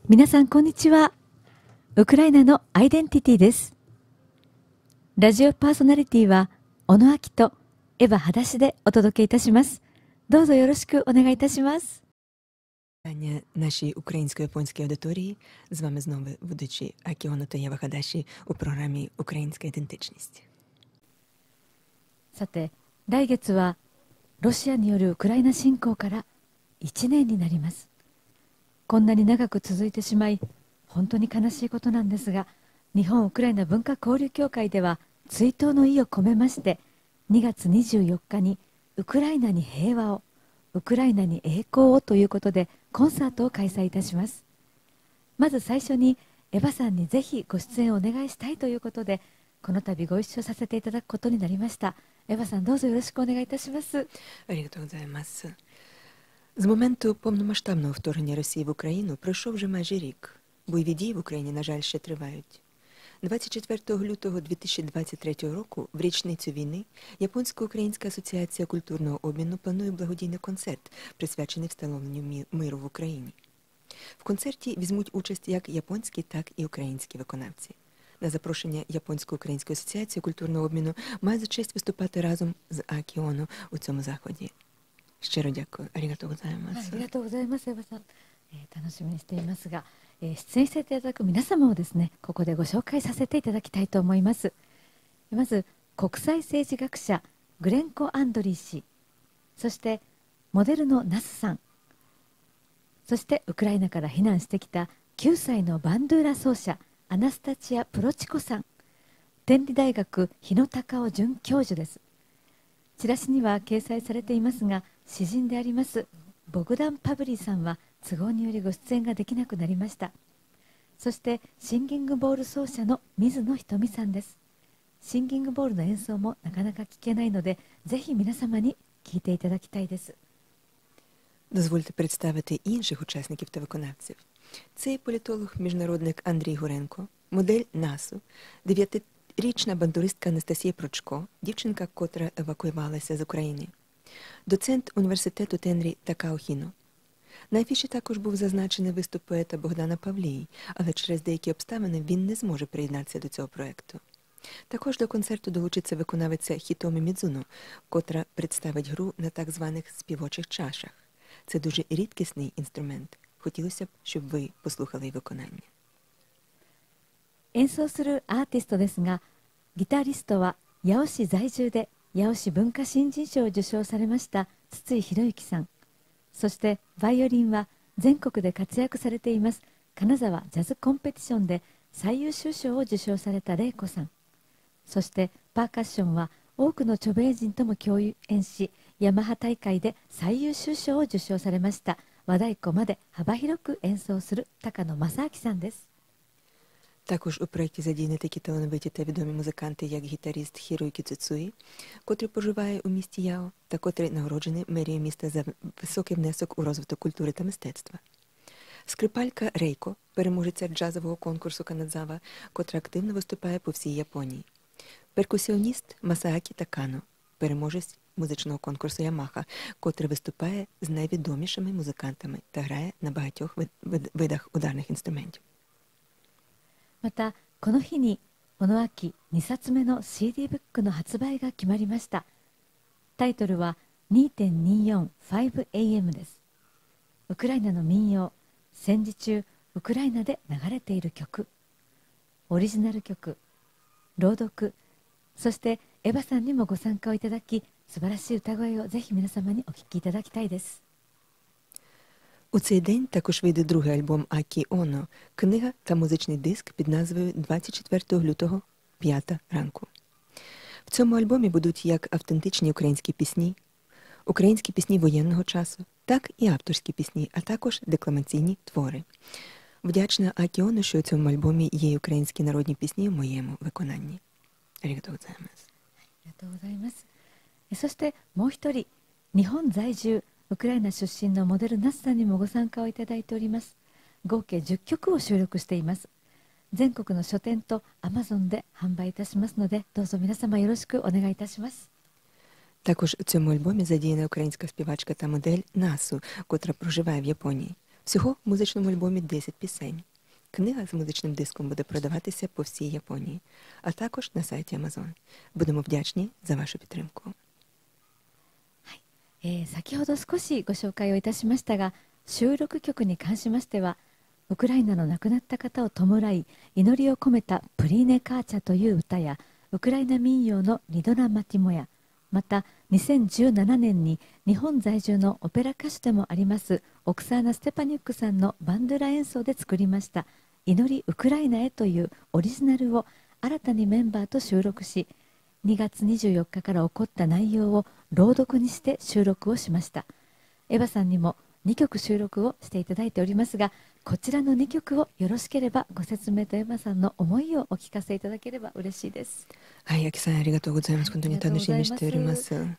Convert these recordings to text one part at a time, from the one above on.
皆さんこんにちは。ウクライナのアイデンティティです。ラジオパーソナリティは小野明とエヴァ裸足でお届けいたします。どうぞよろしくお願いいたします。 Нашій українсько-японській аудиторії, з вами знову ведучі Акіоно та Єва Хадаші у програмі «Українська ідентичність». さて、来月はロシアによるウクライナ侵攻から1年になります。こんなに長く続いてしまい本当に悲しいことなんですが、日本ウクライナ文化交流協会では追悼の意を込めまして、2月24日にウクライナに平和を、ウクライナに栄光をということでコンサートを開催いたします。まず最初にエヴァさんにぜひご出演をお願いしたいということで、この度ご一緒させていただくことになりました。エヴァさん、どうぞよろしくお願いいたします。 ありがとうございます。З моменту повномасштабного вторгнення Росії в Україну пройшов вже майже рік. Бойові дії в Україні, на жаль, ще тривають. 24 лютого 2023 року, в річницю війни, Японсько-Українська асоціація культурного обміну планує благодійний концерт, присвячений встановленню миру в Україні. В концерті візьмуть участь як японські, так і українські виконавці. На запрошення Японсько-Української асоціації культурного обміну має за честь виступати разом з Акіоно у цьому заході. Щиро дякую. ありがとうございます。 ありがとうございます、エヴァさん。楽しみにしていますが、出演していただく皆様をですね、ここでご紹介させていただきたいと思います。まず、国際政治学者グレンコ・アンドリー氏、そしてモデルのナスさん、そしてウクライナから避難してきた9歳のバンドゥーラ奏者アナスタチア・プロチコさん、天理大学日野隆夫准教授です。チラシには掲載されていますが、詩人でありますボグダン・パブリーさんは都合によりご出演ができなくなりました。そしてシンギングボール奏者の水野ひとみさんです。シンギングボールの演奏もなかなか聞けないので、ぜひ皆様に聴いていただきたいです。 Дозвольте представити інших учасників та виконавців. Це політолог-міжнародник Андрій Гуренко, модель НАСУ, 9-річна бандуристка Анастасія Прочко, дівчинка, котра евакуювалася з України, доцент університету Тенрі Такао Хіно. На афіші також був зазначений виступ поета Богдана Павлії, але через деякі обставини він не зможе приєднатися до цього проєкту. Також до концерту долучиться виконавиця Хітомі Мідзуно, котра представить гру на так званих співочих чашах. Це дуже рідкісний інструмент. Хотілося б, щоб ви послухали її виконання. 演奏するアーティストですが、ギタリストは八尾市在住で八尾市文化新人賞を受賞されました筒井宏之さん、そしてバイオリンは全国で活躍されています金沢ジャズコンペティションで最優秀賞を受賞された玲子さん、そしてパーカッションは多くの著名人とも共演し、ヤマハ大会で最優秀賞を受賞されました和太鼓まで幅広く演奏する高野正明さんです。 Також у проєкті задіяні такі талановиті та відомі музиканти, як гітаріст Хіроюкі Цуцуї, котрий проживає у місті Яо, та котрий нагороджений мерією міста за високий внесок у розвиток культури та мистецтва. Скрипалька Рейко, переможеця джазового конкурсу Канадзава, котра активно виступає по всій Японії. Перкусіоніст Масаакі Такано, переможець музичного конкурсу Ямаха, котрий виступає з найвідомішими музикантами та грає на багатьох видах ударних інструментів. またこの日に小野明2冊目の CD ブックの発売が決まりました。タイトルは 2.245am です。ウクライナの民謡、戦時中ウクライナで流れている曲、オリジナル曲、朗読、そしてエヴァさんにもご参加をいただき、素晴らしい歌声をぜひ皆様にお聴きいただきたいです。 У цей день також вийде другий альбом Акі Оно, книга та музичний диск під назвою 24 лютого, 5 ранку. В цьому альбомі будуть як автентичні українські пісні воєнного часу, так і авторські пісні, а також декламаційні твори. Вдячна Акі Оно, що у цьому альбомі є українські народні пісні в моєму виконанні. ありがとうございます。 ありがとうございます。そしてもう一人、日本在住ウクライナ出身のモデルナスさんにもご参加をいただいております。合計10曲を収録しています。全国の書店と Amazon で販売いたしますので、どうぞ皆様よろしくお願いいたします。 Також у цьому альбомі задіяна українська співачка та модель Насу, котра проживає в Японії. Всього в музичному альбомі 10 пісень. Книга з музичним диском буде продаватися по всій Японії, а також на сайті Amazon. Будемо вдячні за вашу підтримку. 先ほど少しご紹介をいたしましたが、収録曲に関しましては、ウクライナの亡くなった方を弔い祈りを込めたプリーネカーチャという歌や、ウクライナ民謡のリドラ・マティモヤ、また2017年に日本在住のオペラ歌手でもありますオクサーナ・ステパニュックさんのバンドゥラ演奏で作りました祈りウクライナへというオリジナルを新たにメンバーと収録し、2月24日から起こった内容を朗読にして収録をしました。エヴァさんにも2曲収録をしていただいておりますが、こちらの2曲をよろしければご説明とエヴァさんの思いをお聞かせいただければ嬉しいです。 はい、アキさんありがとうございます。本当に楽しみにしております。はい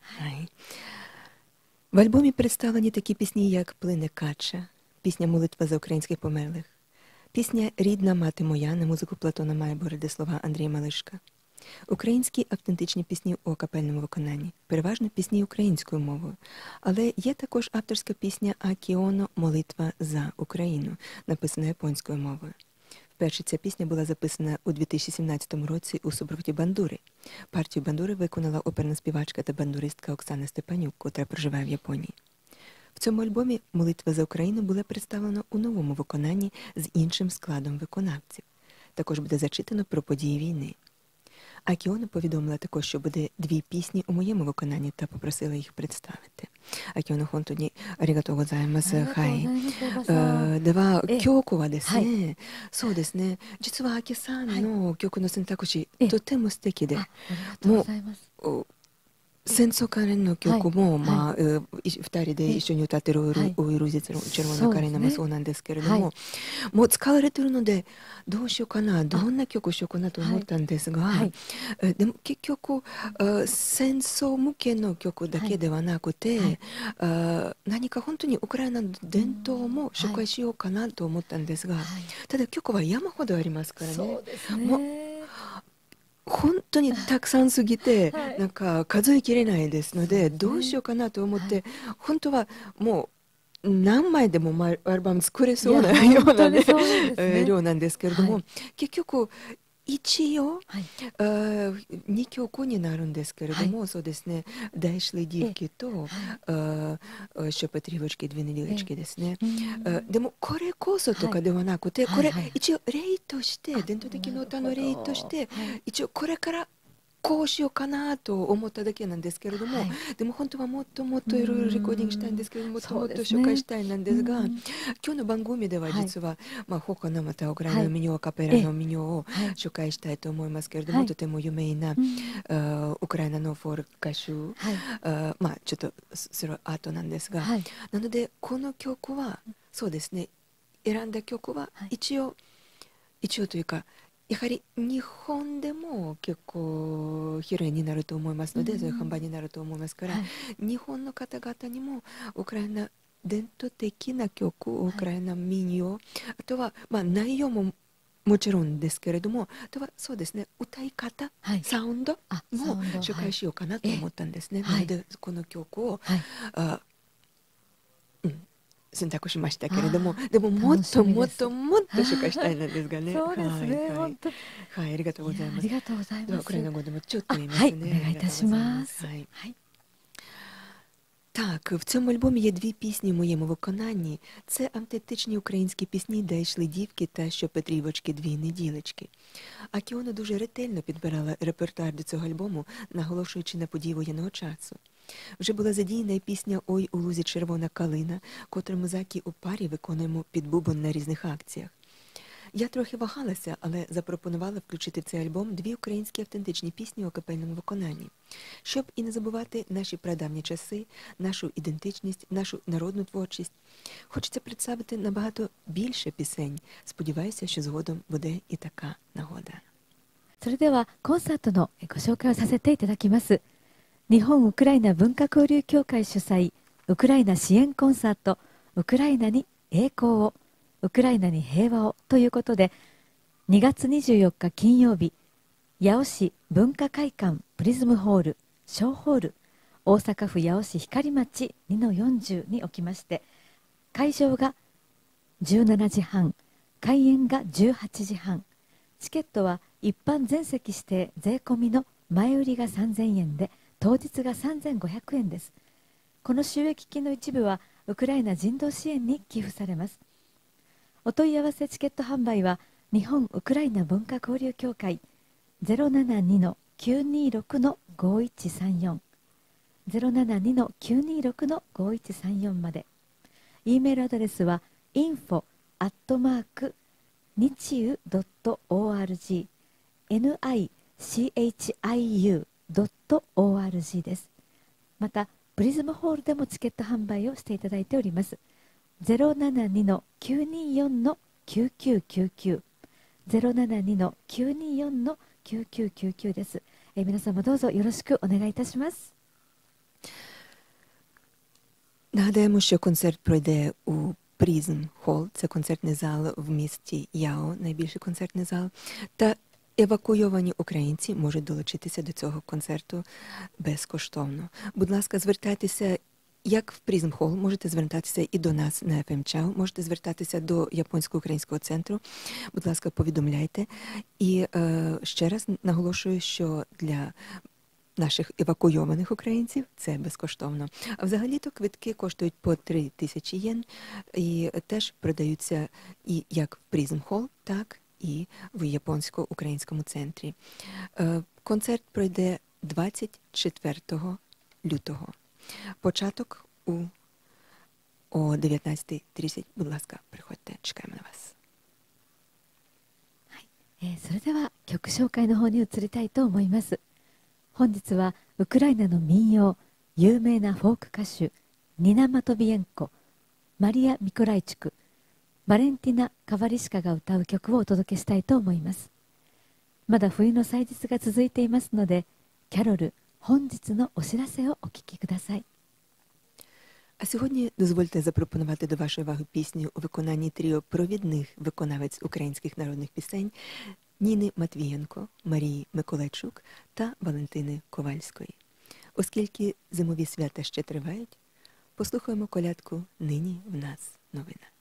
。В альбомі представлені такі пісні, як «Плине кача», пісня «Молитва за українських померлих», пісня «Рідна мати моя» на музику Платона Майбороди, слова Андрія Малишка. Українські автентичні пісні у акапельному виконанні, переважно пісні українською мовою. Але є також авторська пісня «Акіоно. Молитва за Україну», написана японською мовою. Вперше ця пісня була записана у 2017 році у супроводі бандури. Партію бандури виконала оперна співачка та бандуристка Оксана Степанюк, котра проживає в Японії. В цьому альбомі «Молитва за Україну» була представлена у новому виконанні з іншим складом виконавців. Також буде зачитано про події війни. Акіоно повідомила також, що буде 2 пісні у моєму виконанні та попросила їх представити. Акіоно本当にありがとうございます。はい。では今日はですね、そうですね。実はアキさんの曲の選択肢とても素敵で、もう戦争関連の曲も、まあ、2人で一緒に歌ってる「おいるぜのチェロのカレナ」もそうなんですけれども、もう使われてるのでどうしようかな、どんな曲しようかなと思ったんですが、でも結局戦争向けの曲だけではなくて、何か本当にウクライナの伝統も紹介しようかなと思ったんですが、ただ曲は山ほどありますからね。本当にたくさんすぎて、なんか数えきれないですので、どうしようかなと思って、本当はもう何枚でもアルバム作れそうなようなね、量なんですけれども、結局一応2曲になるんですけれども、そうですね、Де йшли дівкиとщо Петрівочки, 2 неділечкиですね。でもこれこそとかではなくて、これ一応例として、伝統的な歌の例として、一応これからこうしようかなと思っただけなんですけれども、でも本当はもっともっといろいろレコーディングしたいんですけれども、もっともっと紹介したいなんですが、今日の番組では実は、他のまたウクライナの民謡、アカペラの民謡を紹介したいと思いますけれども、とても有名なウクライナのフォール歌手、ちょっとそれはアートなんですが、なのでこの曲はそうですね、選んだ曲は一応というか、やはり日本でも結構披露になると思いますので、そういう販売になると思いますから、日本の方々にもウクライナ伝統的な曲、ウクライナ民謡、あとは内容ももちろんですけれども、あとはそうですね、歌い方、サウンドも紹介しようかなと思ったんですね。なのでこの曲を選択しましたけれども、でももっともっともっと紹介したいなんですがね。 そうですね、本当。 はい、ありがとうございます。 ありがとうございます。 ではウクライナ語でもちょっと言いますね。 お願いいたします。 Так, в цьому альбомі є 2 пісні в моєму виконанні. Це автентичні українські пісні «Де йшли дівки» та «Що Петрівочки, 2 неділечки». Акіоно дуже ретельно підбирала репертуар до цього альбому, наголошуючи на події воєнного часу. Вже була задіяна і пісня «Ой, у лузі червона калина», котру ми з Акі у парі виконуємо під бубон на різних акціях. Я трохи вагалася, але запропонувала включити в цей альбом 2 українські автентичні пісні у акапельному виконанні. Щоб і не забувати наші прадавні часи, нашу ідентичність, нашу народну творчість. Хочеться представити набагато більше пісень. Сподіваюся, що згодом буде і така нагода. それではコンサートのご紹介をさせていただきます。日本ウクライナ文化交流協会主催ウクライナ支援コンサートウクライナに栄光をウクライナに平和をということで、2月24日金曜日、八尾市文化会館プリズムホール小ホール、大阪府八尾市光町 2-40 におきまして、会場が 17時半、開演が18時半。チケットは一般全席指定税込みの前売りが3000円で、当日が3500円です。この収益金の一部はウクライナ人道支援に寄付されます。お問い合わせチケット販売は日本ウクライナ文化交流協会072-926-5134 072-926-5134まで。E メールアドレスは info@ 日う .org nichiu.org です。またプリズムホールでもチケット販売をしていただいております。072-924-9999 072-924-9999です。皆様どうぞよろしくお願いいたします。 Нагадаємо, що концерт пройде у Призм Холл, це концертний зал в місті Яо, найбільший концертний зал, та евакуйовані українці можуть долучитися до цього концерту безкоштовно. Будь ласка, звертайтеся як в Призм Холл, можете звертатися і до нас на FM Чау, можете звертатися до Японсько-українського центру. Будь ласка, повідомляйте. І ще раз наголошую, що для наших евакуйованих українців це безкоштовно. А взагалі-то квитки коштують по 3000 єн і теж продаються і як в Призм Холл, так і в Японсько-українському центрі. Концерт пройде 24 лютого. Початок о 19:30. Будь ласка, приходьте, чекаємо на вас. それでは曲紹介の方に移りたいと思います。本日はウクライナの民謡、有名なフォーク歌手ニナ・マトビエンコ、マリア・ミコライチュク、バレンティナ・カバリシカが歌う曲をお届けしたいと思います。まだ冬の祭日が続いていますので、キャロル、本日のお知らせをお聞きください。 А сьогодні дозвольте запропонувати до вашої уваги пісню у виконанні тріо провідних виконавець українських народних пісень Ніни Матвієнко, Марії Миколайчук та Валентини Ковальської. Оскільки зимові свята ще тривають, послухаємо колядку «Нині в нас новина».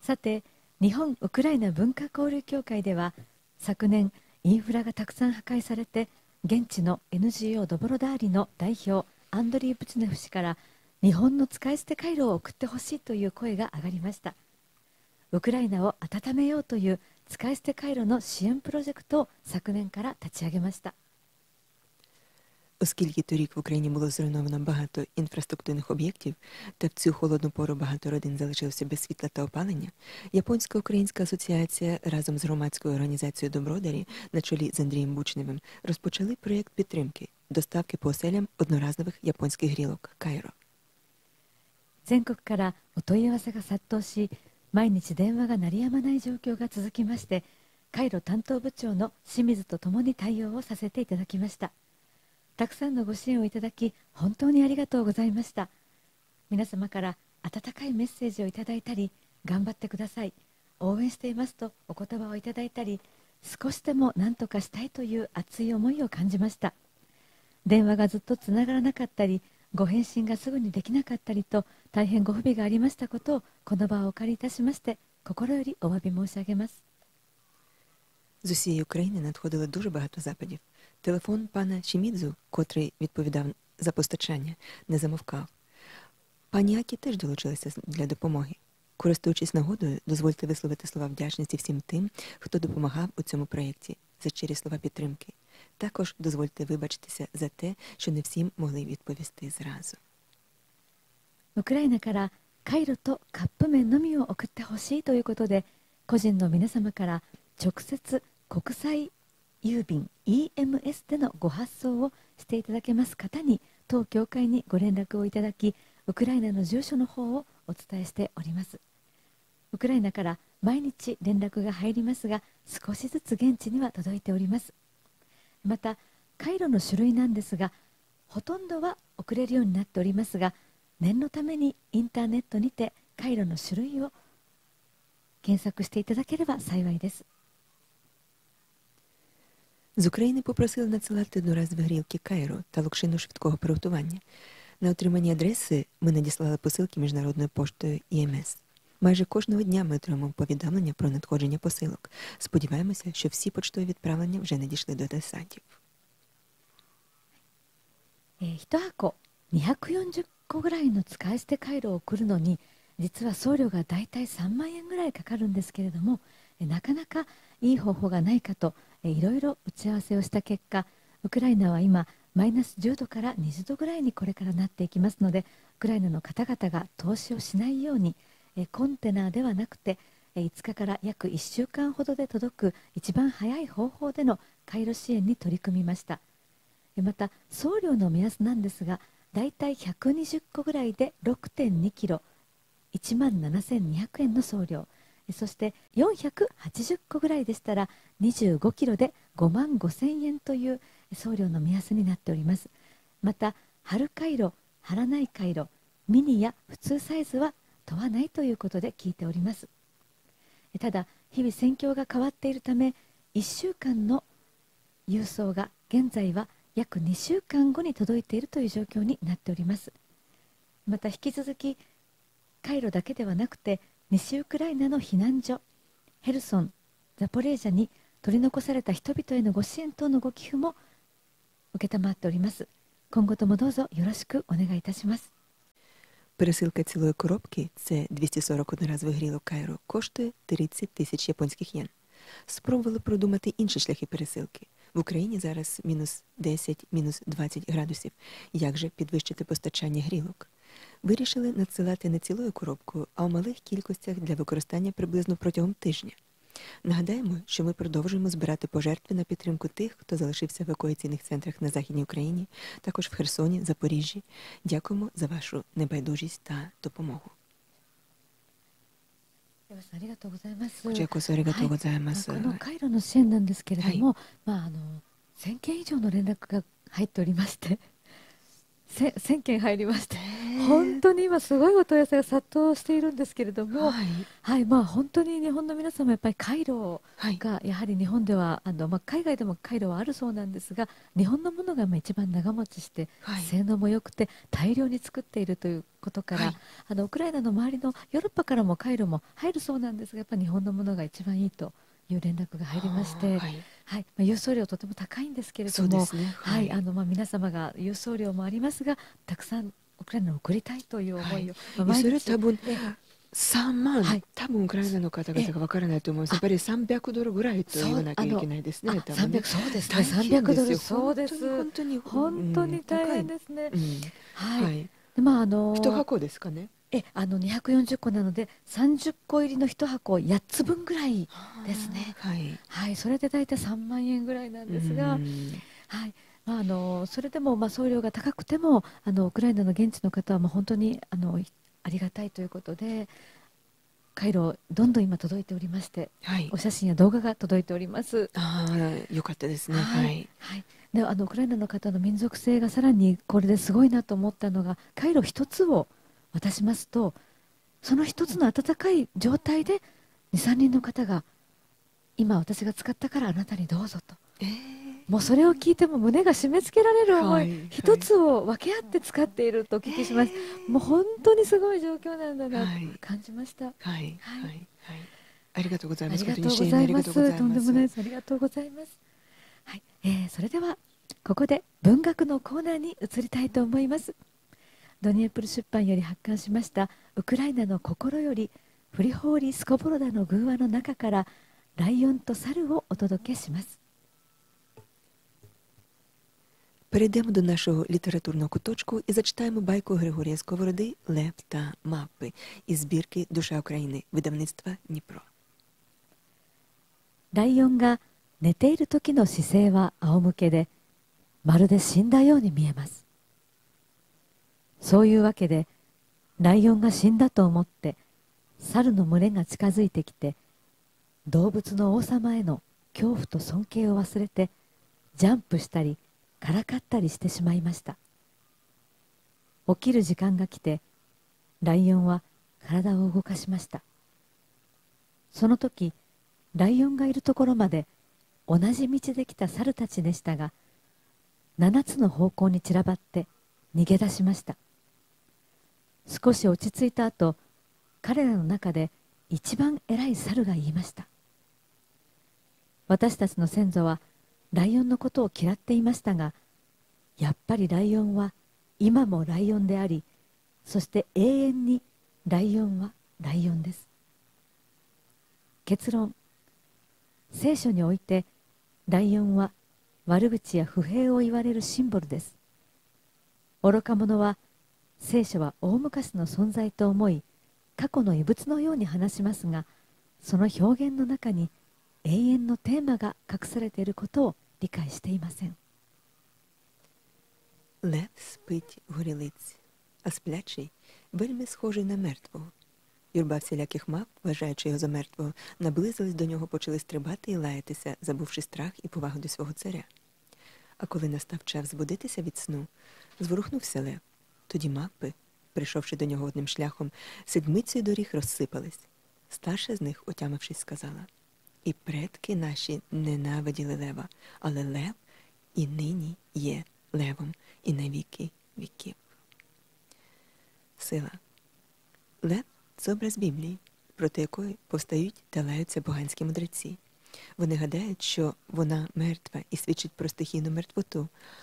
さて、日本ウクライナ文化交流協会では昨年インフラがたくさん破壊されて現地の NGO ドボロダーリの代表アンドリー・ブチネフ氏から日本の使い捨て回路を送ってほしいという声が上がりました。ウクライナを温めようという使い捨て回路の支援プロジェクトを昨年から立ち上げました。 Оскільки торік в Україні було зруйновано багато інфраструктурних об'єктів, та в цю холодну пору багато родин залишилося без світла та опалення, Японсько-Українська асоціація разом з громадською організацією Добродарі на чолі з Андрієм Бучневим розпочали проєкт підтримки доставки по оселям одноразових японських грілок Кайро. 全国からお問い合わせが殺到し、毎日電話が鳴りやまない状況が続きまして、カイロ担当部長の清水とともに対応をさせていただきました。たくさんのご支援をいただき本当にありがとうございました。皆様から温かいメッセージをいただいたり、頑張ってください、応援していますとお言葉をいただいたり、少しでも何とかしたいという熱い思いを感じました。電話がずっとつながらなかったり、ご返信がすぐにできなかったりと大変ご不備がありましたことをこの場をお借りいたしまして心よりお詫び申し上げます。 З усієї України надходило дуже багато запитів. Телефон пана Шімідзу, котрий відповідав за постачання, не замовкав. Пані Акі теж долучилася для допомоги. Користуючись нагодою, дозвольте висловити слова вдячності всім тим, хто допомагав у цьому проєкті, за щирі слова підтримки. Також дозвольте вибачитися за те, що не всім могли відповісти зразу. ウクライナからカイロとカップ麺のみを送ってほしいということで、個人の皆様から直接国際郵便 EMS でのご発送をしていただけます方に当協会にご連絡をいただき、ウクライナの住所の方をお伝えしております。ウクライナから毎日連絡が入りますが、少しずつ現地には届いております。またカイロの種類なんですが、ほとんどは送れるようになっておりますが、念のためにインターネットにてカイロの種類を検索していただければ幸いです。 З України попросили надсилати одноразові грілки Кайро та локшину швидкого приготування. На отримані адреси ми надіслали посилки міжнародною поштою ІМС. Майже кожного дня ми отримуємо повідомлення про надходження посилок. Сподіваємося, що всі поштові відправлення вже надійшли до адресатів. 1箱240個ぐらいの使い捨てカイロを送るのに、実は送料がだいたい3万円ぐらいかかるんですけれども、なかなかいい方法がないかといろいろ打ち合わせをした結果、ウクライナは今マイナス10度から20度ぐらいにこれからなっていきますので、ウクライナの方々が投資をしないようにコンテナではなくて5日から約1週間ほどで届く一番早い方法でのカイロ支援に取り組みました。また送料の目安なんですが、だいたい120個ぐらいで 6.2 キロ1万7200円の送料、そして480個ぐらいでしたら25キロで5万5000円という送料の目安になっております。また貼る回路、貼らない回路、ミニや普通サイズは問わないということで聞いております。ただ日々戦況が変わっているため、1週間の郵送が現在は約2週間後に届いているという状況になっております。また引き続き回路だけではなくて、西ウクライナの避難所ヘルソン、ザポレージャに取り残された人々へのご支援等のご寄付も承っております。今後ともどうぞよろしくお願いいたします。 Пересилка цілої коробки, це 240 одноразових грілок Кайро, коштує 30 тисяч японських єн. Спробували продумати інші шляхи пересилки. В Україні зараз мінус 10, мінус 20 градусів. Як же підвищити постачання грілок? Вирішили надсилати не цілою коробкою, а у малих кількостях для використання приблизно протягом тижня. Нагадаємо, що ми продовжуємо збирати пожертви на підтримку тих, хто залишився в евакуаційних центрах на Західній Україні, також в Херсоні, Запоріжжі. Дякуємо за вашу небайдужість та допомогу. ありがとうございます。 こちらこそありがとうございます。 このカイロの支援なんですけれども、1000件以上の連絡が入っておりまして、1000件入りまして、 本当に今すごいお問い合わせが殺到しているんですけれども、 はい。 はい、まあ本当に日本の皆様やっぱりカイロはい。 がやはり日本ではまあ、海外でもカイロはあるそうなんですが、日本のものがまあ一番長持ちしてはい。 性能も良くて大量に作っているということから、 はい。 ウクライナの周りのヨーロッパからもカイロも入るそうなんですが、やっぱり日本のものが一番いいという連絡が入りまして、 はい。 はい、まあ、郵送料とても高いんですけれども、 そうですね。 はい、 はい。 まあ、皆様が郵送料もありますが、たくさんウクライナに送りたいという思いを、まあ、毎それ日多分え 3万、 はい多分ウクライナの方々 えがわからないと思います。やっあぱり300ドルぐらいと言そうわなきゃいけないですね、多分ね。 300、そうですね、 大変 300ドル、 ですよ。 そうです。 本当に、 本当に大高い。 変ですね。 うん。 はい。 はい。 で、まあ一箱ですかね。 240個なので30個入りの1箱8つ分ぐらいですね。 はい。 はい、それで大体3万円ぐらいなんうですが、 ん。 はい、まあそれでもまあ送料が高くてもウクライナの現地の方はもう本当にありがたいということで、カイロどんどん今届いておりまして、 はい。 お写真や動画が届いております。 ああ、よかったですね。 はい、 はい。 はい。で、ウクライナの方の民族性がさらにこれですごいなと思ったのが、カイロ一つを渡しますと、その一つの温かい状態で2、3人の方が、今私が使ったからあなたにどうぞと。もうそれを聞いても胸が締め付けられる思い、 はい。 一つを分け合って使っているとお聞きします。もう本当にすごい状況なんだなとはい。 感じました。 はい。はい。 はい。 はい。ありがとうございます。 ありが本当にとうござい支援ありがとうごます。とんざいます。 でもないです。ありがとうございます。はい、それではここで文学のコーナーに移りたいと思います。ドニエプル出版より発刊しましたウクライナの心よりフリホーリ・スコボロダの寓話の中からライオンと猿をお届けします。 Перейдемо до нашого літературного куточку і зачитаємо байку Григорія Сковороди «Лев та мавпи» із збірки «Душа України» видавництва Дніпро. ライオンが寝ている時の姿勢は仰向けでまるで死んだように見えます。そういうわけでライオンが死んだと思って猿の群れが近づいてきて動物の王様への恐怖と尊敬を忘れてジャンプしたりからかったりしてしまいました。起きる時間が来てライオンは体を動かしました。その時ライオンがいるところまで同じ道で来た猿たちでしたが7つの方向に散らばって逃げ出しました。少し落ち着いた後、彼らの中で一番偉い猿が言いました。私たちの先祖はライオンのことを嫌っていましたが、やっぱりライオンは今もライオンであり、そして永遠にライオンはライオンです。結論、聖書においてライオンは悪口や不平を言われるシンボルです。愚か者は聖書は大昔の存在と思い過去の遺物のように話しますが、その表現の中に永遠のテーマが隠されていることを理解していません。 Лев спить в горілиці, а сплячий вельми схожий на мертвого. Юрба всіляких мавп, вважаючи його за мертвого, наблизились до нього, почали стрибати і лаятися, забувши страх і повагу до свого царя. А коли настав час збудитися від сну, зворухнувся лев. Тоді мавпи, прийшовши до нього одним шляхом, седмицею доріг розсипались. Старша з них, отямившись, сказала: «І предки наші ненавиділи лева, але лев і нині є левом, і на віки віків». Сила. Лев – це образ Біблії, проти якої повстають та лаються поганські мудреці. Вони гадають, що вона мертва і свідчить про стихійну мертвоту,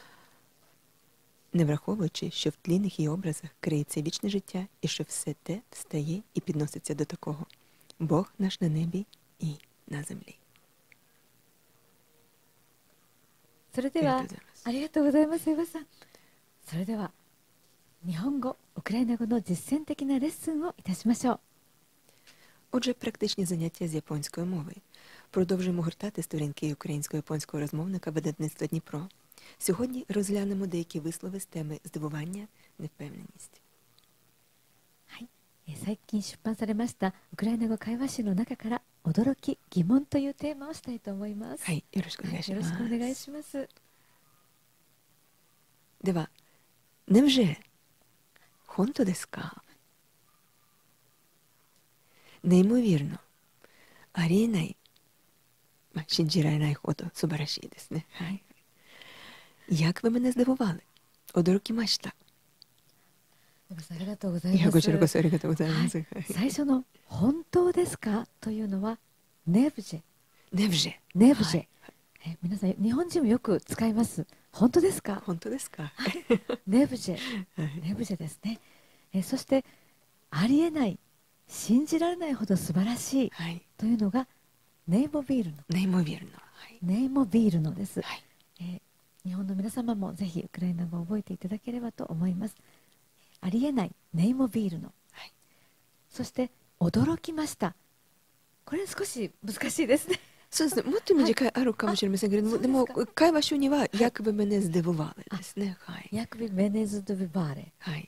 не враховуючи, що в тлінних її образах криється вічне життя і що все те встає і підноситься до такого. Бог наш на небі і на землі. それではありがとうございます。エヴァさん、それでは日本語、ウクライナ語の実践的なレッスンをいたしましょう。 Отже, практичні заняття з японської мови. Продовжуємо гортати сторінки українсько-японського розмовника видавництва Дніпро. Сьогодні розглянемо деякі вислови з теми здивування, невпевненість. はい、最近出版されましたウクライナ語会話集の中から驚き、疑問というテーマをしたいと思います。 はい、よろしくお願いしよろます。 しくお願いします。 では、невже Хонто деска. Неймовірно. Арінай. Шінджірай хото, субараші десね.はい。Як ви мене здивували. Одорокімашта. ありがとうございます。 いや、こちらこそありがとうございます。 最初の本当ですかというのはネブジェ。 ネブジェ。 ネブジェ。皆さん日本人もよく使います。本当ですか。 本当ですか。 ネブジェ。ネブジェですね。そしてありえない、信じられないほど素晴らしいというのがネイモビールの。 ネイモビールの。 ネイモビールのです。日本の皆様もぜひウクライナ語を覚えていただければと思います。ありえないネイモビールの、そして驚きました。これ少し難しいですね。 そうですね。もっと短いあるかもしれませんけれども、でも会話集にはヤクベメネズデボバーレですね。はい。 ヤクベメネズデボバーレ。 はい。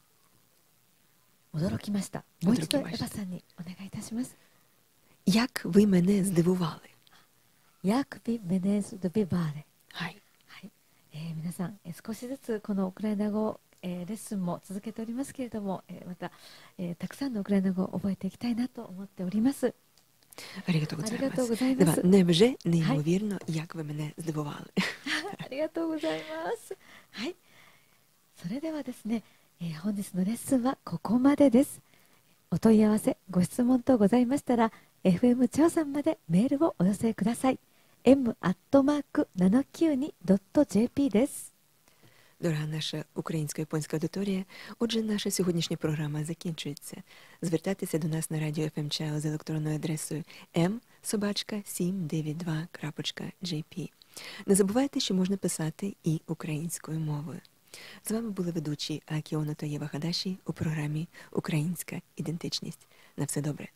驚きました。もう一度エヴァさんにお願いいたします。 ヤクベメネズデボバーレ。 ヤクベメネズデボバーレ。 はい。 はい。皆さん少しずつこのウクライナ語レッスンも続けておりますけれども、また、たくさんのウクライナ語を覚えていきたいなと思っております。 ありがとうございます。 ありがとうございます。 では、ネブジェ、ネイモビールのヤクベメネズデボバーレ。 ありがとうございます。はい。それではですね、本日のレッスンはここまでです。お問い合わせ、ご質問等ございましたら、FM チャオさんまでメールをお寄せください。m@792.jp です。 Дорога наша українсько-японська аудиторія, отже, наша сьогоднішня програма закінчується. Звертайтеся до нас на радіо FM Чао з електронною адресою m@792.jp. Не забувайте, що можна писати і українською мовою. З вами були ведучі Акіоно та Єва Хадаші у програмі «Українська ідентичність». На все добре.